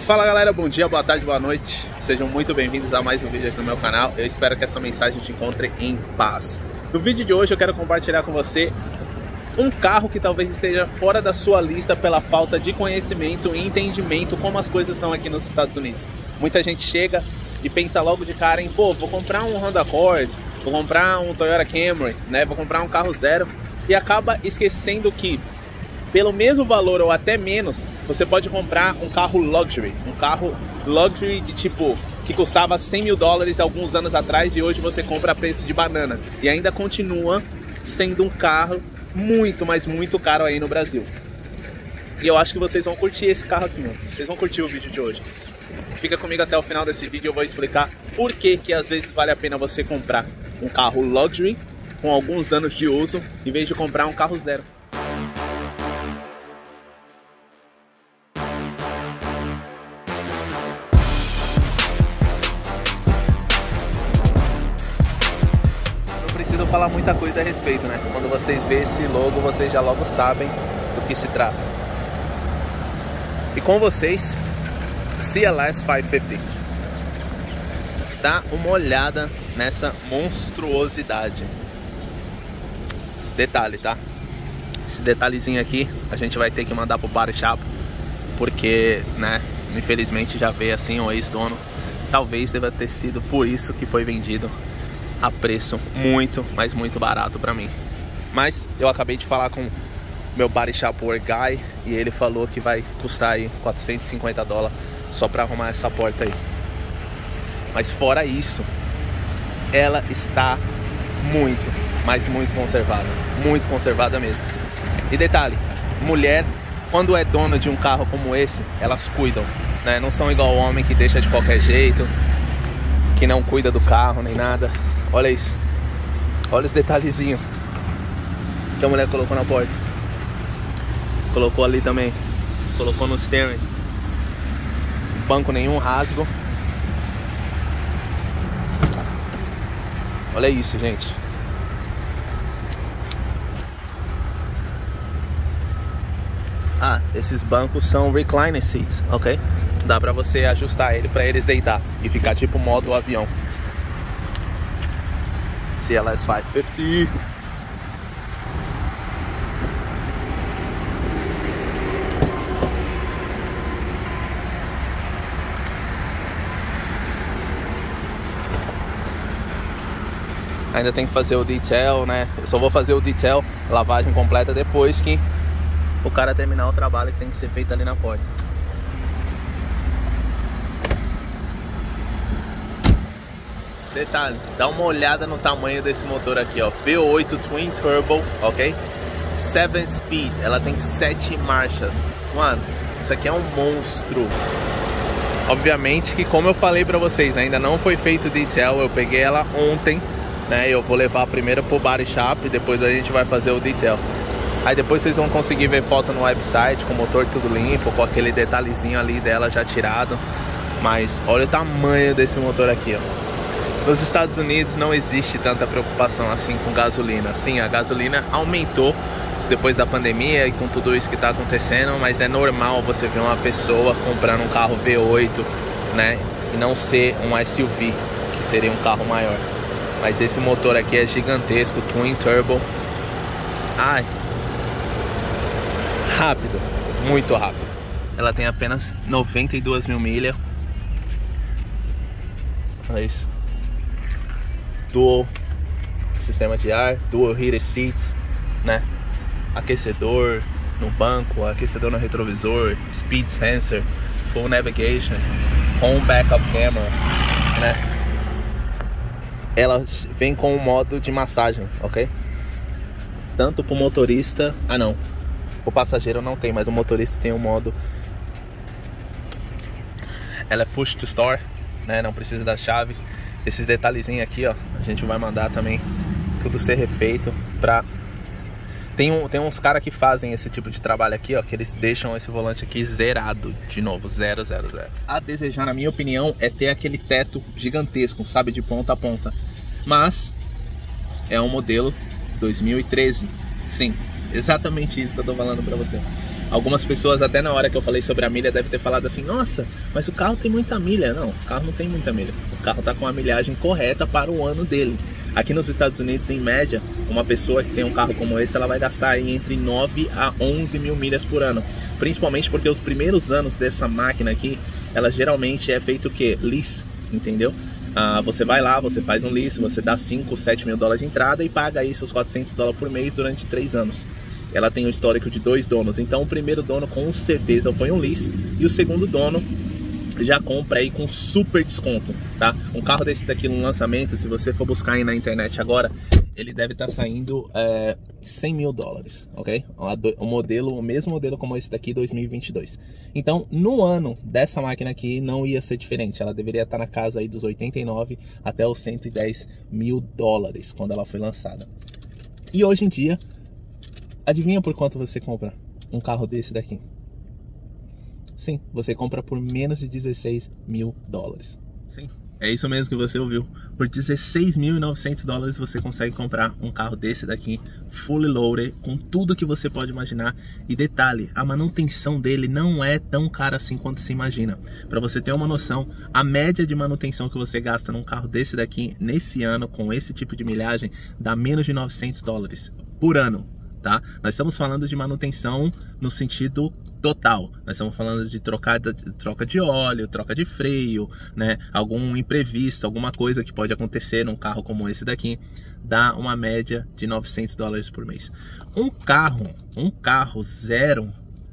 Fala galera, bom dia, boa tarde, boa noite. Sejam muito bem-vindos a mais um vídeo aqui no meu canal. Eu espero que essa mensagem te encontre em paz. No vídeo de hoje eu quero compartilhar com você um carro que talvez esteja fora da sua lista pela falta de conhecimento e entendimento como as coisas são aqui nos Estados Unidos. Muita gente chega e pensa logo de cara em, pô, vou comprar um Honda Accord, vou comprar um Toyota Camry, né? Vou comprar um carro zero e acaba esquecendo que pelo mesmo valor ou até menos, você pode comprar um carro luxury. Um carro luxury de tipo, que custava $100 mil alguns anos atrás e hoje você compra a preço de banana. E ainda continua sendo um carro muito, mas muito caro aí no Brasil. E eu acho que vocês vão curtir esse carro aqui, meu. Vocês vão curtir o vídeo de hoje. Fica comigo até o final desse vídeo, eu vou explicar por que às vezes vale a pena você comprar um carro luxury com alguns anos de uso, em vez de comprar um carro zero. Falar muita coisa a respeito, né? Quando vocês veem esse logo, vocês já logo sabem do que se trata. E com vocês, CLS 550. Dá uma olhada nessa monstruosidade. Detalhe, tá? Esse detalhezinho aqui a gente vai ter que mandar pro body shop, porque, né, infelizmente já veio assim o ex-dono. Talvez deva ter sido por isso que foi vendido a preço muito, mas muito barato pra mim. Mas eu acabei de falar com meu body shop guy e ele falou que vai custar aí $450 só pra arrumar essa porta aí. Mas fora isso, ela está muito, mas muito conservada mesmo. E detalhe, mulher, quando é dona de um carro como esse, elas cuidam, né? Não são igual o homem que deixa de qualquer jeito, que não cuida do carro nem nada. Olha isso. Olha os detalhezinhos que a mulher colocou na porta. Colocou ali também. Colocou no steering. Banco nenhum rasgo. Olha isso, gente. Ah, esses bancos são recliner seats, ok? Dá pra você ajustar ele pra eles deitar e ficar tipo modo avião. CLS 550. Ainda tem que fazer o detail, né? Eu só vou fazer o detail, lavagem completa, depois que o cara terminar o trabalho que tem que ser feito ali na porta. Detalhe, dá uma olhada no tamanho desse motor aqui, ó. V8 Twin Turbo, ok? 7 Speed, ela tem 7 marchas. Mano, isso aqui é um monstro. Obviamente que, como eu falei pra vocês, ainda não foi feito o detail. Eu peguei ela ontem, né? Eu vou levar primeiro pro body shop e depois a gente vai fazer o detail. Aí depois vocês vão conseguir ver foto no website com o motor tudo limpo, com aquele detalhezinho ali dela já tirado. Mas olha o tamanho desse motor aqui, ó. Nos Estados Unidos não existe tanta preocupação assim com gasolina. Sim, a gasolina aumentou depois da pandemia e com tudo isso que está acontecendo, mas é normal você ver uma pessoa comprando um carro V8, né, e não ser um SUV, que seria um carro maior. Mas esse motor aqui é gigantesco, Twin Turbo. Ai, rápido, muito rápido. Ela tem apenas 92 mil milhas. Olha isso. Dual sistema de ar, dual heated seats, né? Aquecedor no banco, aquecedor no retrovisor, speed sensor, full navigation, home backup camera, né? Ela vem com um modo de massagem, ok? Tanto pro motorista, o passageiro não tem, mas o motorista tem um modo. Ela é push to start, né? Não precisa da chave. Esses detalhezinhos aqui, ó, a gente vai mandar também tudo ser refeito pra... Tem uns caras que fazem esse tipo de trabalho aqui, ó, que eles deixam esse volante aqui zerado, de novo, 000. A desejar, na minha opinião, é ter aquele teto gigantesco, sabe, de ponta a ponta. Mas é um modelo 2013, sim, exatamente isso que eu tô falando pra você. Algumas pessoas até na hora que eu falei sobre a milha devem ter falado assim, nossa, mas o carro tem muita milha. Não, o carro não tem muita milha. O carro está com a milhagem correta para o ano dele. Aqui nos Estados Unidos, em média, uma pessoa que tem um carro como esse, ela vai gastar aí entre 9 a 11 mil milhas por ano. Principalmente porque os primeiros anos dessa máquina aqui, ela geralmente é feito o quê? Lease, entendeu? Você vai lá, você faz um lease, você dá 5, 7 mil dólares de entrada e paga aí seus 400 dólares por mês durante 3 anos. Ela tem um histórico de 2 donos, então o primeiro dono com certeza foi um lease e o segundo dono já compra aí com super desconto, tá? Um carro desse daqui no lançamento, se você for buscar aí na internet agora, ele deve estar saindo 100 mil dólares, ok? O mesmo modelo como esse daqui, 2022. Então, no ano dessa máquina aqui, não ia ser diferente. Ela deveria estar na casa aí dos 89 até os 110 mil dólares quando ela foi lançada. E hoje em dia, adivinha por quanto você compra um carro desse daqui? Sim, você compra por menos de 16 mil dólares. Sim, é isso mesmo que você ouviu. Por 16.900 dólares você consegue comprar um carro desse daqui, fully loaded, com tudo que você pode imaginar. E detalhe, a manutenção dele não é tão cara assim quanto se imagina. Para você ter uma noção, a média de manutenção que você gasta num carro desse daqui, nesse ano, com esse tipo de milhagem, dá menos de 900 dólares por ano. Tá? Nós estamos falando de manutenção no sentido total. Nós estamos falando de troca de óleo, troca de freio, né? Algum imprevisto, alguma coisa que pode acontecer num carro como esse daqui, dá uma média de 900 dólares por mês. Um carro zero,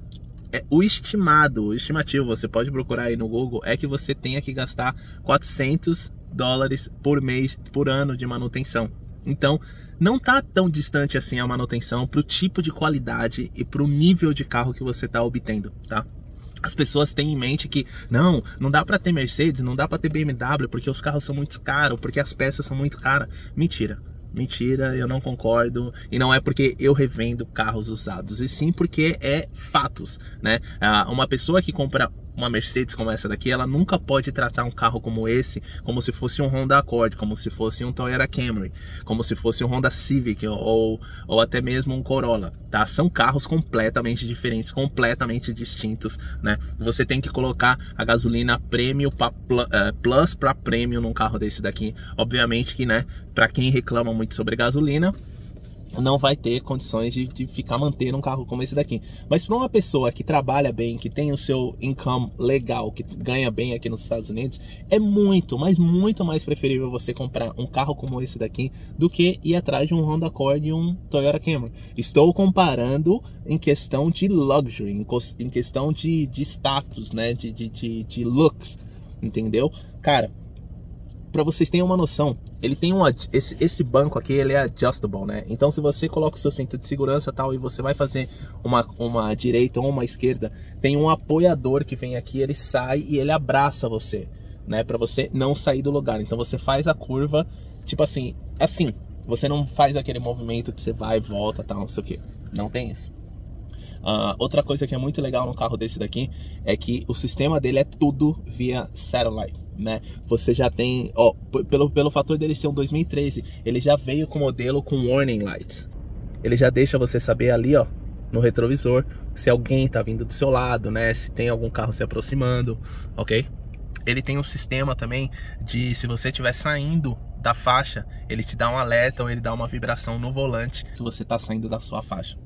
o estimativo, você pode procurar aí no Google, é que você tenha que gastar 400 dólares por mês, por ano de manutenção. Então, não tá tão distante assim a manutenção para o tipo de qualidade e para o nível de carro que você está obtendo, tá? As pessoas têm em mente que não dá para ter Mercedes, não dá para ter BMW porque os carros são muito caros, porque as peças são muito caras. Mentira, eu não concordo. E não é porque eu revendo carros usados, e sim porque é fatos, né? Uma pessoa que compra uma Mercedes como essa daqui, ela nunca pode tratar um carro como esse como se fosse um Honda Accord, como se fosse um Toyota Camry, como se fosse um Honda Civic ou até mesmo um Corolla, tá? São carros completamente diferentes, completamente distintos, né? Você tem que colocar a gasolina premium plus para premium num carro desse daqui. Obviamente que, né, para quem reclama muito sobre gasolina, não vai ter condições de ficar mantendo um carro como esse daqui. Mas para uma pessoa que trabalha bem, que tem o seu income legal, que ganha bem aqui nos Estados Unidos, é muito, mas muito mais preferível você comprar um carro como esse daqui do que ir atrás de um Honda Accord e um Toyota Camry. Estou comparando em questão de luxury, em questão de status, né, de looks, entendeu? Cara, para vocês terem uma noção, ele tem esse banco aqui, ele é adjustable, né? Então se você coloca o seu cinto de segurança tal e você vai fazer uma direita ou uma esquerda, tem um apoiador que vem aqui, ele sai e ele abraça você, né? Para você não sair do lugar. Então você faz a curva, tipo assim, você não faz aquele movimento que você vai e volta tal, não sei o que. Não tem isso. Outra coisa que é muito legal no carro desse daqui é que o sistema dele é tudo via satellite, né? Você já tem, pelo fator dele ser um 2013, ele já veio com o modelo com warning lights. Ele já deixa você saber ali, ó, no retrovisor, se alguém tá vindo do seu lado, né? Se tem algum carro se aproximando, ok? Ele tem um sistema também de, se você estiver saindo da faixa, ele te dá um alerta ou ele dá uma vibração no volante que você tá saindo da sua faixa.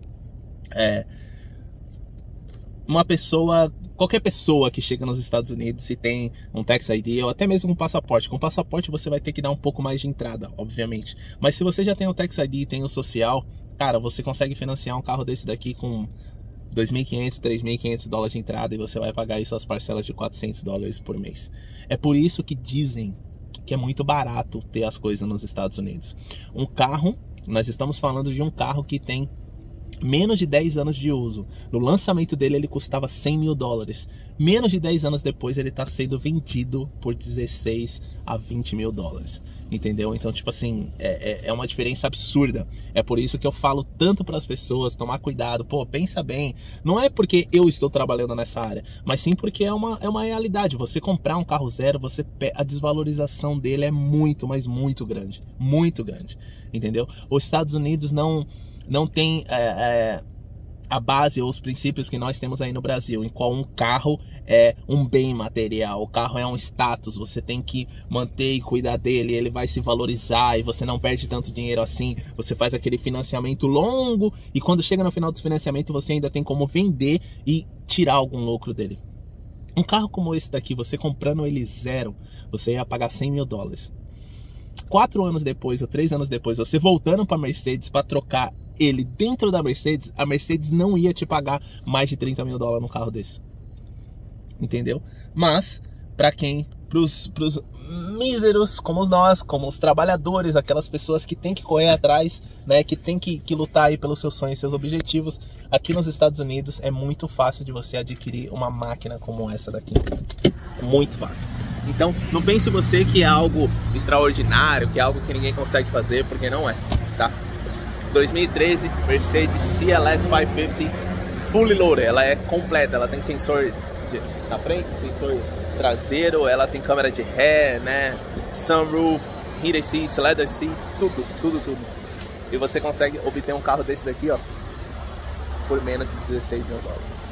Qualquer pessoa que chega nos Estados Unidos e tem um Tax ID ou até mesmo um passaporte, com passaporte você vai ter que dar um pouco mais de entrada, obviamente. Mas se você já tem o Tax ID e tem o social, cara, você consegue financiar um carro desse daqui com 2.500, 3.500 dólares de entrada e você vai pagar aí suas parcelas de 400 dólares por mês. É por isso que dizem que é muito barato ter as coisas nos Estados Unidos. Um carro, nós estamos falando de um carro que tem menos de 10 anos de uso. No lançamento dele ele custava 100 mil dólares. Menos de 10 anos depois ele está sendo vendido por 16 a 20 mil dólares. Entendeu? Então, tipo assim, é uma diferença absurda. É por isso que eu falo tanto para as pessoas tomar cuidado. Pô, pensa bem. Não é porque eu estou trabalhando nessa área, mas sim porque é uma realidade. Você comprar um carro zero, a desvalorização dele é muito, mas muito grande. Muito grande. Entendeu? Os Estados Unidos não tem a base ou os princípios que nós temos aí no Brasil, em qual um carro é um bem material, o carro é um status, você tem que manter e cuidar dele, ele vai se valorizar e você não perde tanto dinheiro assim, você faz aquele financiamento longo e quando chega no final do financiamento você ainda tem como vender e tirar algum lucro dele. Um carro como esse daqui, você comprando ele zero, você ia pagar 100 mil dólares. 4 anos depois ou 3 anos depois, você voltando para a Mercedes para trocar ele dentro da Mercedes, a Mercedes não ia te pagar mais de 30 mil dólares no carro desse. Entendeu? Mas, para quem, pros míseros como nós, como os trabalhadores, aquelas pessoas que tem que correr atrás, né, que tem que lutar aí pelos seus sonhos, seus objetivos, aqui nos Estados Unidos é muito fácil de você adquirir uma máquina como essa daqui. Muito fácil. Então, não pense você que é algo extraordinário, que é algo que ninguém consegue fazer, porque não é, tá? 2013, Mercedes CLS 550 fully loaded, ela é completa, ela tem sensor na frente, sensor traseiro, ela tem câmera de ré, né, sunroof, heated seats, leather seats, tudo. E você consegue obter um carro desse daqui, ó, por menos de 16 mil dólares.